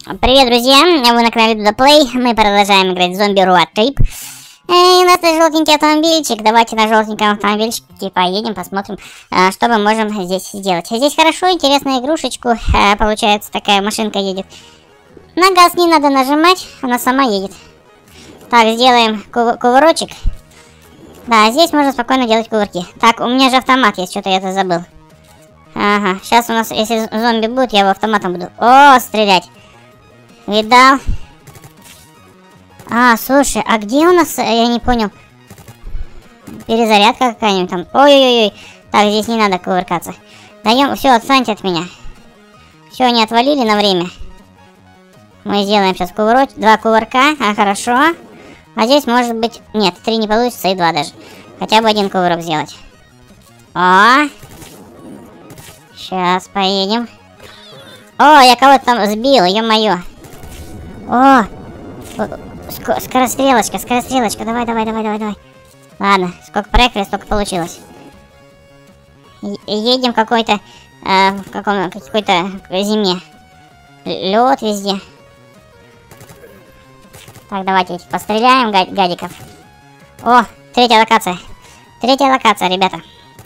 Привет, друзья! Вы на канале Duda Play. Мы продолжаем играть в Zombie Road Trip. И у нас есть желтенький автомобильчик. Давайте на желтеньком автомобильчике поедем, посмотрим, что мы можем здесь сделать. Здесь хорошо, интересная игрушечку. Получается, такая машинка едет. На газ не надо нажимать, она сама едет. Так, сделаем кувырочек. Да, здесь можно спокойно делать кувырки. Так, у меня же автомат есть, что-то я это забыл. Ага, сейчас у нас, если зомби будут, я его автоматом буду. О, стрелять. Видал? А, слушай, а где у нас, я не понял, перезарядка какая-нибудь там? Ой-ой-ой, так, здесь не надо кувыркаться. Даем, все, отстаньте от меня. Все, они отвалили на время. Мы сделаем сейчас два кувырка, хорошо. А здесь может быть, нет, 3 не получится и 2 даже. Хотя бы 1 кувырок сделать. О! Сейчас поедем. О, я кого-то там сбил, ё-моё. О! Скорострелочка, давай. Ладно, сколько проехали, столько получилось. Едем в какой-то, какой-то зиме. Лед везде. Так, давайте постреляем гадиков. О, третья локация, ребята.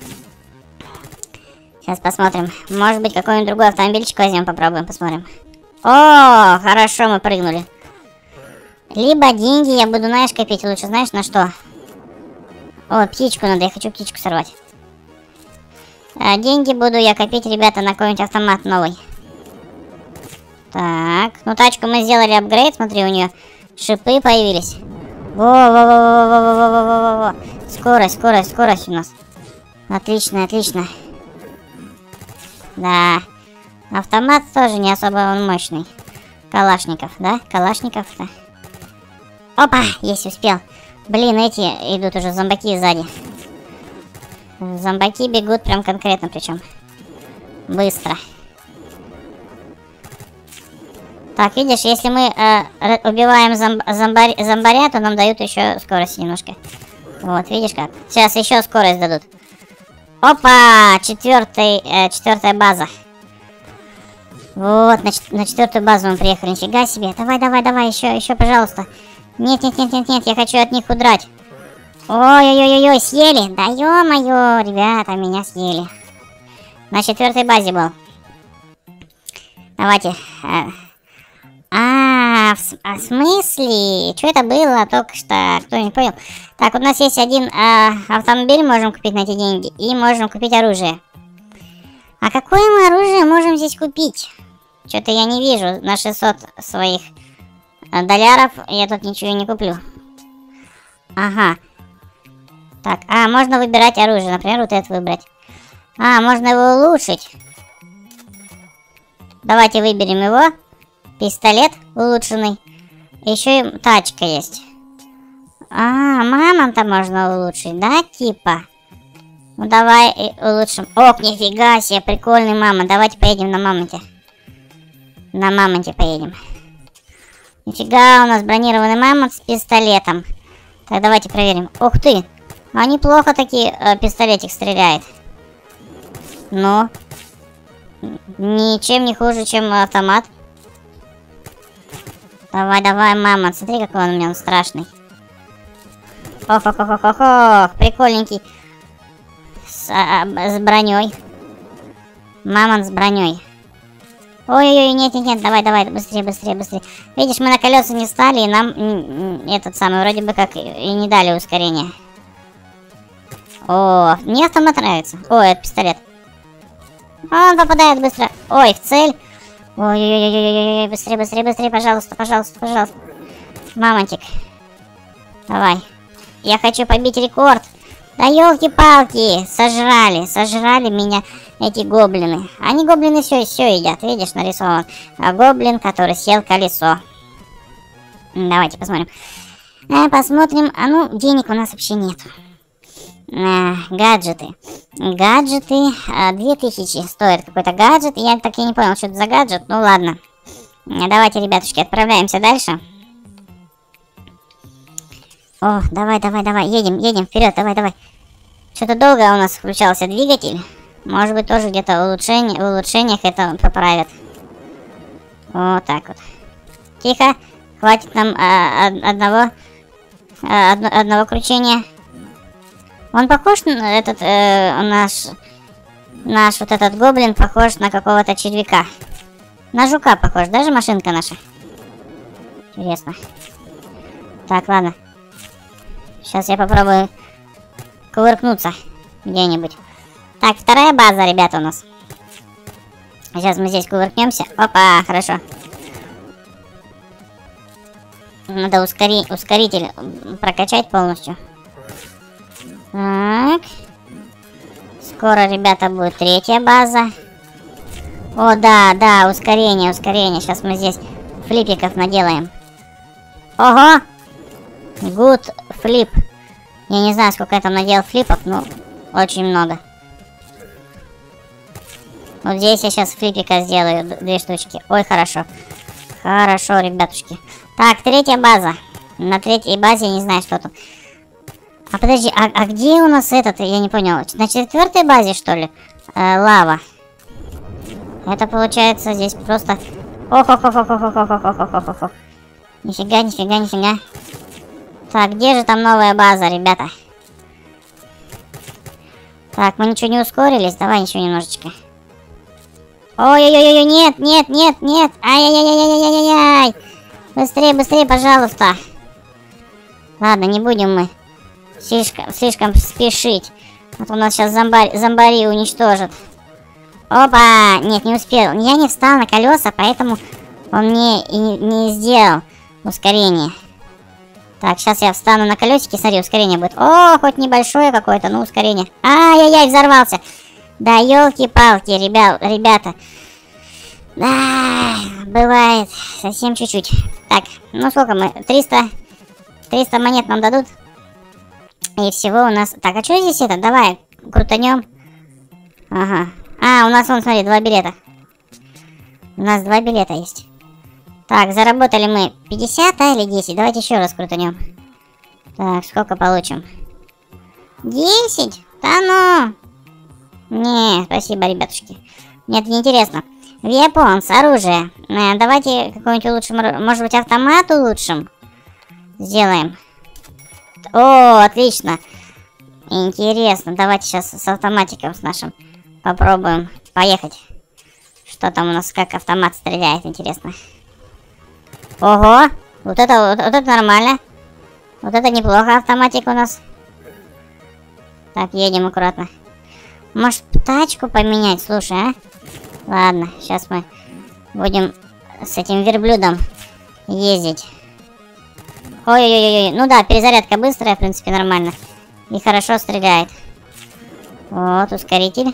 Сейчас посмотрим. Может быть, какой-нибудь другой автомобильчик возьмем, попробуем, посмотрим. О, хорошо, мы прыгнули. Либо деньги я буду, знаешь, копить. Лучше знаешь на что? О, птичку надо, я хочу птичку сорвать. Деньги буду я копить, ребята, на какой-нибудь автомат новый. Так, ну тачку мы сделали апгрейд, смотри, у нее шипы появились. Во-во-во-во-во-во-во-во-во. Скорость у нас. Отлично. Да. Автомат тоже не особо он мощный. Калашников, да? Калашников-то. Опа, есть, успел. Блин, эти идут уже зомбаки сзади. Зомбаки бегут прям конкретно, причем. Быстро. Так, видишь, если мы убиваем зомбаря, то нам дают еще скорость немножко. Вот, видишь как? Сейчас еще скорость дадут. Опа! Четвертая база. Вот, на 4-ю базу мы приехали. Нифига себе. Давай, еще, пожалуйста. Нет, я хочу от них удрать. Ой-ой-ой, съели. Да ё-моё, ребята, меня съели. На 4-й базе был. Давайте. В смысле? Что это было только что? Кто не понял? Так, у нас есть один автомобиль, можем купить на эти деньги. И можем купить оружие. А какое мы оружие можем здесь купить? Что-то я не вижу. На 600 своих долларов я тут ничего не куплю. Ага. Так, можно выбирать оружие. Например, вот это выбрать. Можно его улучшить. Давайте выберем его. Пистолет улучшенный. Еще и тачка есть. Мамонта можно улучшить, да, типа? Ну, давай улучшим. Ох, нифига себе, прикольный мамонт. Давайте поедем на мамонте. На мамонте поедем. Нифига, у нас бронированный мамонт с пистолетом. Так, давайте проверим. Ух ты, неплохо такие пистолетик стреляет. Ну, ничем не хуже, чем автомат. Давай, мамонт. Смотри, какой он у меня страшный. Ох, прикольненький. С броней. Мамонт с броней. Ой-ой-ой, нет, давай, быстрее. Видишь, мы на колеса не стали, и нам этот самый, вроде бы как, и не дали ускорения. О, мне автомат нравится. О, это пистолет. Он попадает быстро. Ой, в цель. Ой-ой-ой, быстрее, пожалуйста. Мамонтик. Давай. Я хочу побить рекорд. Да елки-палки, сожрали меня эти гоблины. Они гоблины все едят, видишь, нарисован. Гоблин, который съел колесо. Давайте посмотрим. Посмотрим, денег у нас вообще нет. Гаджеты. 2000 стоит какой-то гаджет. Я так и не понял, что это за гаджет. Ну ладно. Давайте, ребятушки, отправляемся дальше. О, давай, едем вперед, давай. Что-то долго у нас включался двигатель. Может быть, тоже где-то в улучшениях это поправят. Вот так вот. Тихо. Хватит нам одного кручения. Он похож на этот, наш вот этот гоблин похож на какого-то червяка. На жука похож, даже машинка наша. Интересно. Так, ладно. Сейчас я попробую кувыркнуться где-нибудь. Так, вторая база, ребята, у нас. Сейчас мы здесь кувыркнемся. Опа, хорошо. Надо ускоритель прокачать полностью. Так. Скоро, ребята, будет третья база. О, да, ускорение. Сейчас мы здесь флипиков наделаем. Ого! Good flip. Я не знаю, сколько я там наделал флипов, но очень много. Вот здесь я сейчас флипика сделаю, 2 штучки. Ой, хорошо. Хорошо, ребятушки. Так, третья база. На третьей базе я не знаю, что тут. А подожди, а где у нас этот? Я не понял. На 4-й базе, что ли? Лава. Это получается здесь просто... Ох. Нифига. Так, где же там новая база, ребята? Так, мы ничего не ускорились. Давай еще немножечко. Ой-ой-ой, нет. Ай-яй-яй-яй-яй-яй-яй. Быстрее, пожалуйста. Ладно, не будем мы слишком спешить. А то у нас сейчас зомбари уничтожат. Опа! Нет, не успел. Я не встал на колеса, поэтому он мне и не сделал ускорение. Так, сейчас я встану на колесики, смотри, ускорение будет. О, хоть небольшое какое-то, но ускорение. Ай-яй-яй, взорвался. Да, елки-палки, ребята. Да, бывает. Совсем чуть-чуть. Так, ну сколько мы? 300 монет нам дадут. И всего у нас... Так, а что здесь это? Давай, крутанем. Ага. У нас, вон, смотри, 2 билета. У нас 2 билета есть. Так, заработали мы 50, или 10? Давайте еще раз крутанем. Так, сколько получим? 10? Да ну! Не, спасибо, ребятушки. Мне это неинтересно. Weapons, оружие. Давайте какой-нибудь улучшим. Может быть, автомат улучшим? Сделаем. О, отлично. Интересно. Давайте сейчас с автоматиком с нашим попробуем поехать. Что там у нас, как автомат стреляет, интересно. Ого! Вот это нормально. Вот это неплохо, автоматик у нас. Так, едем аккуратно. Может, тачку поменять, слушай, а? Ладно, сейчас мы будем с этим верблюдом ездить. Ой-ой-ой, ну да, перезарядка быстрая, в принципе, нормально. И хорошо стреляет. Вот, ускоритель.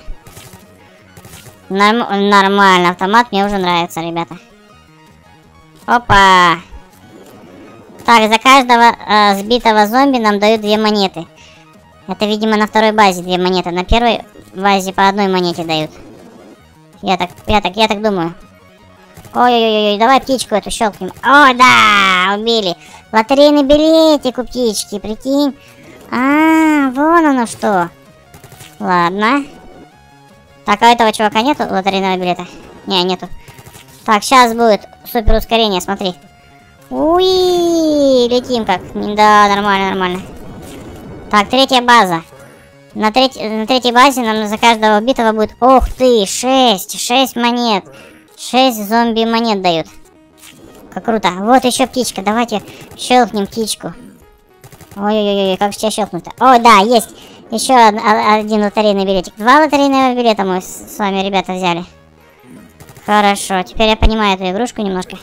Нормально, автомат мне уже нравится, ребята. Опа! Так, за каждого сбитого зомби нам дают 2 монеты. Это, видимо, на второй базе 2 монеты. На первой базе по 1 монете дают. Я так думаю. Ой-ой-ой, давай птичку эту щелкнем. О, да, убили. Лотерейный билетик у птички, прикинь. Вон оно что. Ладно. Так, а у этого чувака нету лотерейного билета? Не, нету. Так, сейчас будет супер ускорение, смотри. Уи, летим как. Да, нормально. Так, 3-я база. На третьей базе нам за каждого убитого будет... Ух ты, 6 монет. 6 зомби монет дают. Как круто. Вот еще птичка. Давайте щелкнем птичку. Ой-ой-ой, как же тебя щелкнуть-то? О, да, есть. Еще один лотерейный билетик. 2 лотерейных билета мы с вами, ребята, взяли. Хорошо. Теперь я понимаю эту игрушку немножко.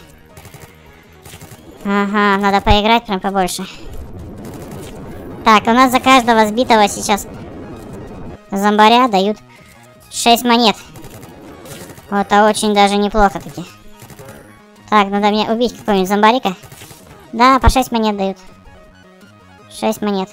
Ага, надо поиграть прям побольше. Так, у нас за каждого сбитого сейчас зомбаря дают 6 монет. Вот, это очень даже неплохо таки. Так, надо мне убить какого-нибудь зомбарика. Да, по 6 монет дают. 6 монет.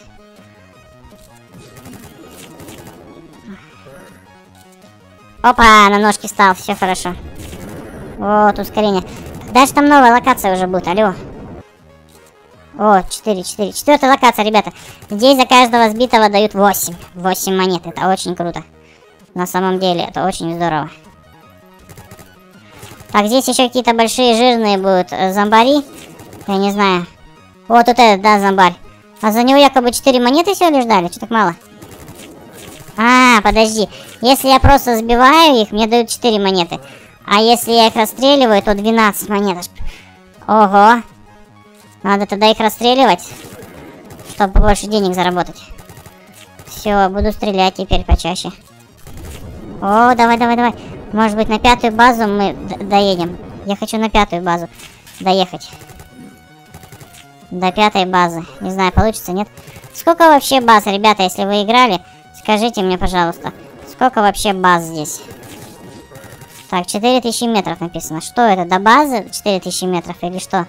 Опа, на ножки встал, все хорошо. Вот, ускорение. Дальше там новая локация уже будет, алло. О, 4. 4-я локация, ребята. Здесь за каждого сбитого дают 8. 8 монет, это очень круто. На самом деле, это очень здорово. Так, здесь еще какие-то большие жирные будут зомбари. Я не знаю. Вот это, да, зомбарь. А за него якобы 4 монеты всего лишь дали. Что так мало? А, подожди. Если я просто сбиваю их, мне дают 4 монеты. А если я их расстреливаю, то 12 монет. Ого. Надо тогда их расстреливать, чтобы побольше денег заработать. Все, буду стрелять теперь почаще. О, давай, давай, давай. Может быть, на 5-ю базу мы доедем. Я хочу на 5-ю базу доехать. До 5-й базы. Не знаю, получится, нет? Сколько вообще баз, ребята, если вы играли? Скажите мне, пожалуйста. Сколько вообще баз здесь? Так, 4000 метров написано. Что это, до базы 4000 метров или что?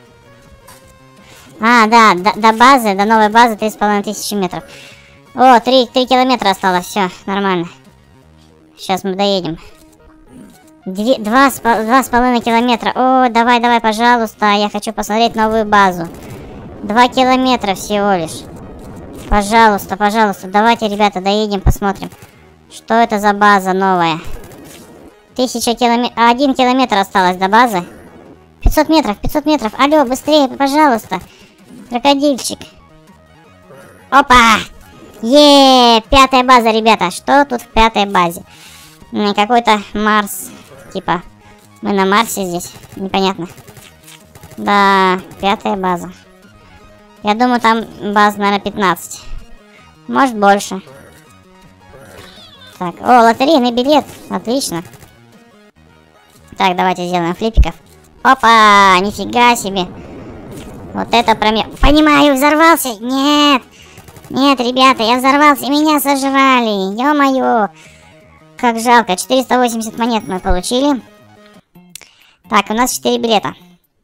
А, да, до базы, до новой базы 3500 метров. О, 3 километра осталось, все, нормально. Сейчас мы доедем. 2,5 километра. О, давай, давай, пожалуйста, я хочу посмотреть новую базу. 2 километра всего лишь. Пожалуйста, пожалуйста, давайте, ребята, доедем, посмотрим. Что это за база новая? 1000 километров. 1 километр осталось до базы. 500 метров, 500 метров. Алло, быстрее, пожалуйста. Крокодильчик. Опа! Е, 5-я база, ребята. Что тут в 5-й базе? Какой-то Марс. Типа, мы на Марсе здесь. Непонятно. Да, 5-я база. Я думаю, там баз, наверное, 15. Может, больше. Так, о, лотерейный билет. Отлично. Так, давайте сделаем флипиков. Опа, нифига себе. Вот это понимаю, взорвался. Нет. Нет, ребята, я взорвался, и меня сожрали. Ё-моё. Как жалко. 480 монет мы получили. Так, у нас 4 билета.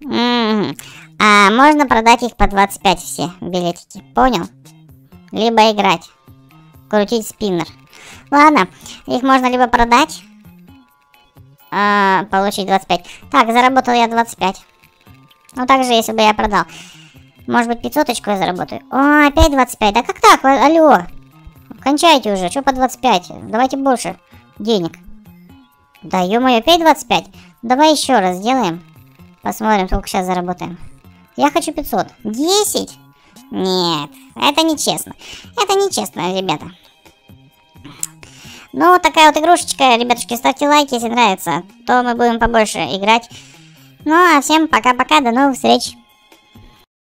А можно продать их по 25 все билетики. Понял? Либо играть. Крутить спиннер. Ладно, их можно либо продать. Получить 25. Так, заработал я 25. Ну, также, если бы я продал. Может быть, 500-очку я заработаю. О, опять 25. Да как так? Алло. Кончайте уже. Что по 25? Давайте больше денег. Да, ё-моё, опять 25. Давай еще раз сделаем. Посмотрим, сколько сейчас заработаем. Я хочу 500. 10? Нет, это нечестно. Это нечестно, ребята. Ну, такая вот игрушечка, ребятушки, ставьте лайки, если нравится. То мы будем побольше играть. Ну, а всем пока-пока, до новых встреч.